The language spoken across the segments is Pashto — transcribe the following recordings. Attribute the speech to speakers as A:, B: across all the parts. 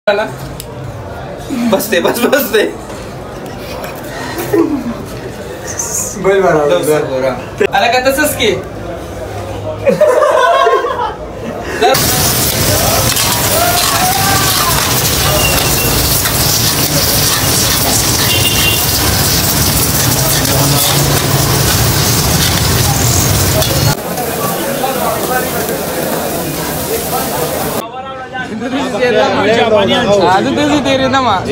A: बस दे आला का तसंच की तेरे ना माँ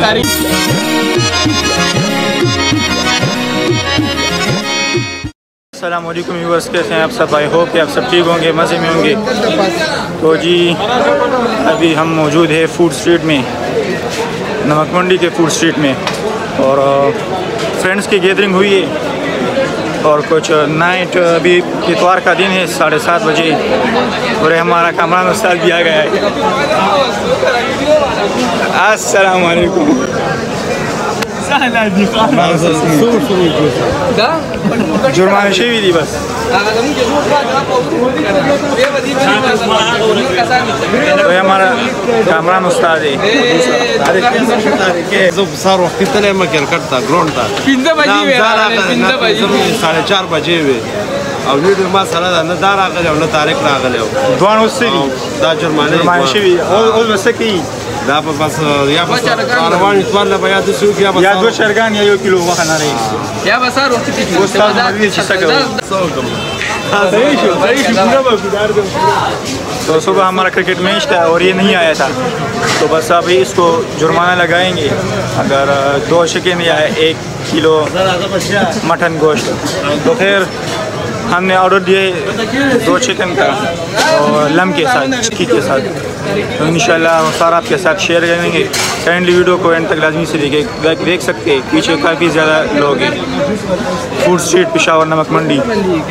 B: अस्सलाम वालेकुम व्यूअर्स, कैसे हैं आप सब? आई होप कि आप सब ठीक होंगे, मज़े में होंगे। तो जी अभी हम मौजूद है फूड स्ट्रीट में, नमक मंडी के फूड स्ट्रीट में, और फ्रेंड्स की गैदरिंग हुई है और कुछ नाइट, अभी इतवार का दिन है, 7:30 बजे, और हमारा कामरान उस्ताद भी आ गया है। अस्सलाम वालेकुम। जुर्माना शेवी दी बस तो हमारा कामरान उस्ताद है।
C: सार वक्त कितने मकर करता ग्राउंड था 4:30 बजे और वीडियो मा साला न दार आगले और न तारीख लागले
B: दुआन उससे
C: दा जुर्माना
B: शेवी और बस की
C: दा बस या बस कारवान इतवार ला बया तो सूक या बस
B: या 2 शरगान या 1 किलो वखना रही
A: या बस सार वक्त की
B: उस्ताद मदनी चिसका तो सुबह हमारा क्रिकेट मैच था और ये नहीं आया था, तो बस अभी इसको जुर्माना लगाएंगे अगर 2 चिकन या 1 किलो मटन गोश्त। तो फिर हमने ऑर्डर दिए 2 चिकन का और लम के साथ, चिकी के साथ। तो इंशाल्लाह सारा आपके साथ शेयर करेंगे। काइंडली वीडियो को एंड तक लाजमी से देख सकते हैं। पीछे काफ़ी ज़्यादा लोग हैं। फूड स्ट्रीट पेशावर नमक मंडी।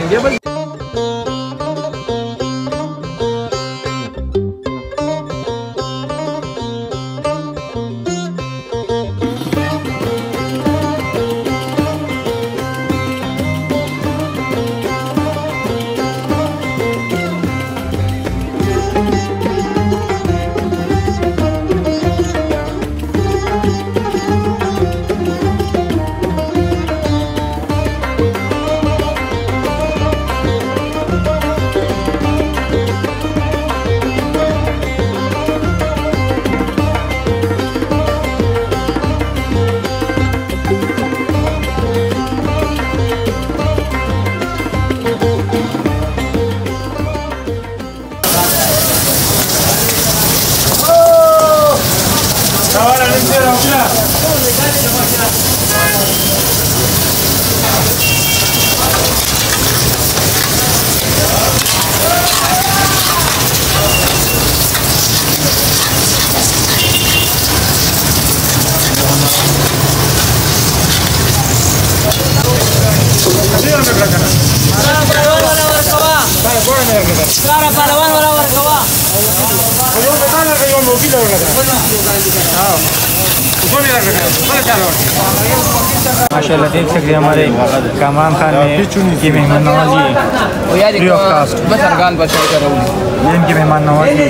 B: माशाल्लाह देख सकते हैं हमारे कामरान खान ने की मेहमान नवाजी फ्री ऑफ कास्ट ये इनकी मेहमान नवाजी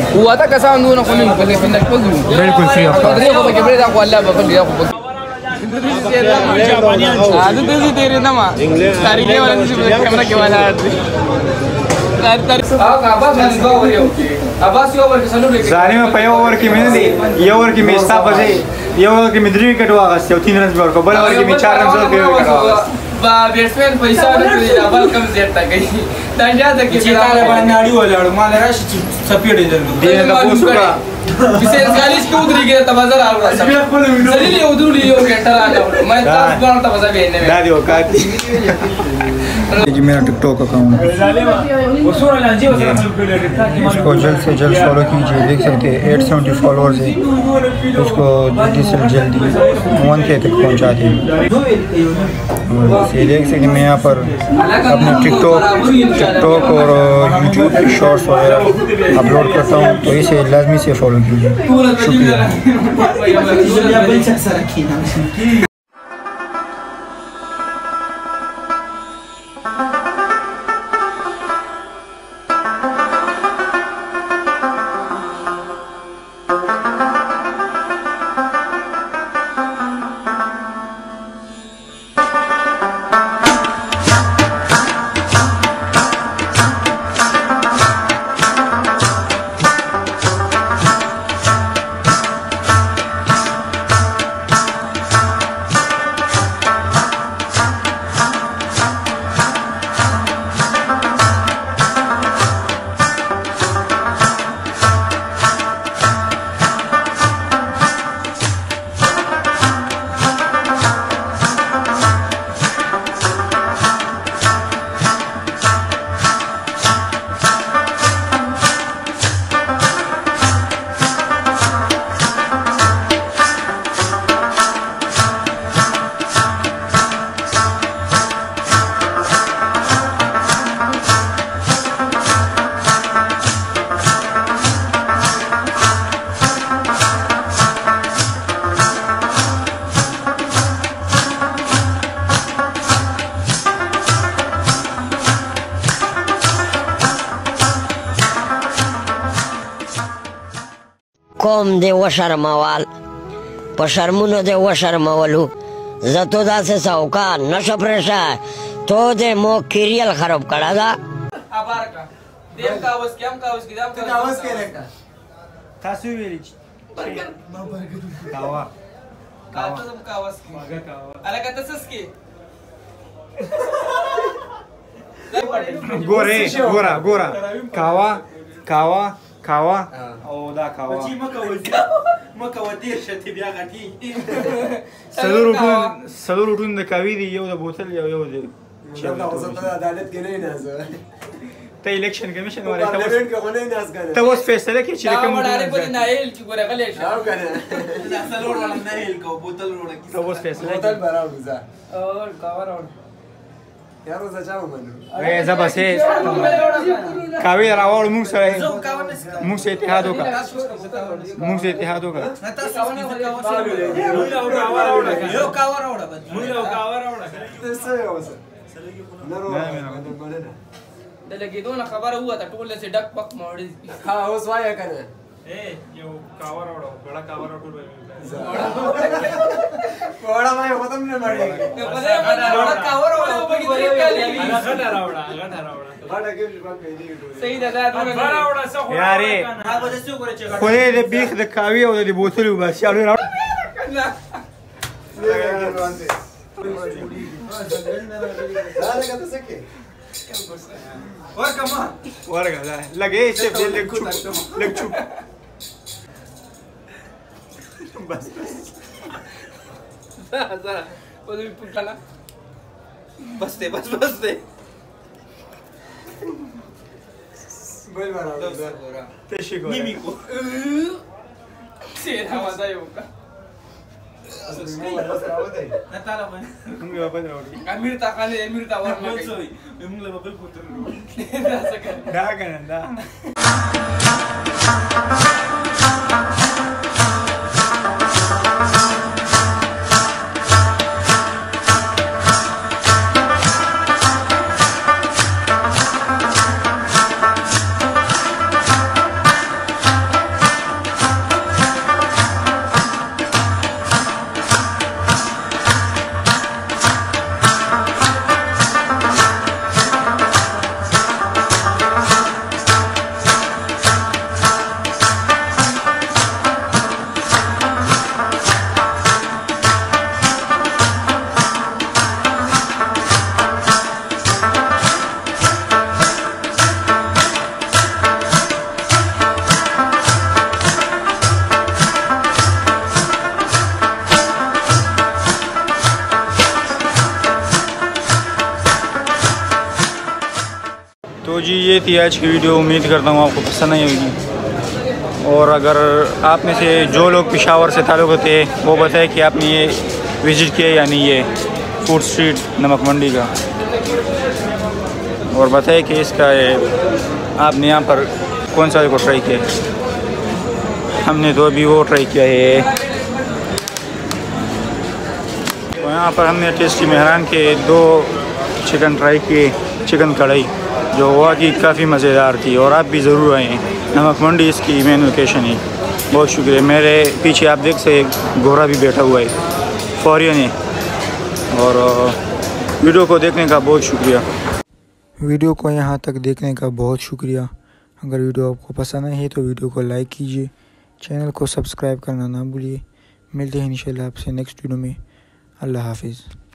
B: बिल्कुल फ्री ऑफ में पे ओवर की मैंने ये ओवर की मेस्ता बजे ये ओवर की मिद्री विकेट हुआ 3 रन स्कोर को बल ओवर की 4 रन बैट्समैन पैसा डबल कम सेट था गई तंजा तक की चिताले बनाड़ी वाला माले राशि सपीड दे का पोस्का विशेष गालिस के उधरी गया तबाजर आ रहा सलील उधरी लियो गेटर आ गया मैं 10 बार तबाजा भेजने में दादी का ये मेरा टिकटॉक अकाउंट इसको जल्द से जल्द फॉलो कीजिए। देख सकते हैं 870 फॉलोअर्स है, इसको जल्दी से जल्दी 1K तक पहुंचा दें। ये देख सकते हैं मैं यहाँ पर अपने टिकटॉक और यूट्यूब की शॉर्ट्स वगैरह अपलोड करता हूँ, तो इसे लाजमी से फॉलो कीजिए। शुक्रिया।
D: قوم دې وشرمول په شرمونو دې وشرمولو زه تو داسې سوکان نشه پرېشه تو دې مو کیریل خراب کړه ده
A: आभार का देव कावस के हम कावस की दाम कावस के रेखा
B: تاسو ویلي چې کاوا
A: कावस हम कावस की अलग तसस की
B: ګورې ګوره کاوا او دا کاوا څلور روټون د کاوي دي یو د بوتل یو د ته الیکشن کمیشن والے ته اوس فیصله کې چې کوم
A: نایل چې ګوره غلې شه
C: څلور ولا نایل کو بوتل وړه
B: ته اوس فیصله
E: بوتل براوزه
A: اور کاور اور
E: یارو زچاو منو
B: وای زبسه کاوي راوړ موږ سره موږ سره اتحاد وکړه
A: یو کاور اور د لګیدونه خبره هوا ته ټول څه ډک پک موړي
E: ها اوس وایا کنه
B: یو کاور راوړو بڑا کاور راوړو
E: کوړه ما ختم نه مړی
A: بڑا کاور اور په کې طریق کړی
B: غټه راوړه
E: غټه کې ځکه دی
A: صحیح ده دا
B: یارې خو دې بیخ د کاوي او د بوتل وباسي اړو راوړ ورګه لګې چې لګ چوپ بس
A: زرا پدې پټلا بس دې
E: بل براو
B: تشي ګور
A: نیمی کو سیدا وځه یو کا نه تعالی باندې
B: موږ په دې وړي
A: امیر تا ورنه کوي
B: موږ له بل کوتر
A: دا څنګه
B: دا کنه دا तो जी ये थी आज की वीडियो। उम्मीद करता हूँ आपको पसंद आई होगी। और अगर आप में से जो लोग पेशावर से ताल्लुक़ थे वो बताए कि आपने ये विज़िट किया या नहीं, ये फूड स्ट्रीट नमक मंडी का, और बताए कि इसका आपने यहाँ पर कौन सा को ट्राई किया। हमने तो अभी वो ट्राई किया है। तो यहाँ पर हमने टेस्टी मेहरान के 2 चिकन ट्राई किए, चिकन कढ़ाई, जो वाकई काफ़ी मज़ेदार थी। और आप भी ज़रूर आएँ, नमक मंडी इसकी मेन लोकेशन है। बहुत शुक्रिया। मेरे पीछे आप देख सकते घोड़ा भी बैठा हुआ है, फौरियन है। और वीडियो को देखने का बहुत शुक्रिया। वीडियो को यहाँ तक देखने का बहुत शुक्रिया। अगर वीडियो आपको पसंद आई है तो वीडियो को लाइक कीजिए, चैनल को सब्सक्राइब करना ना भूलिए। मिलते हैं इंशाल्लाह आपसे नेक्स्ट वीडियो में। अल्लाह हाफिज़।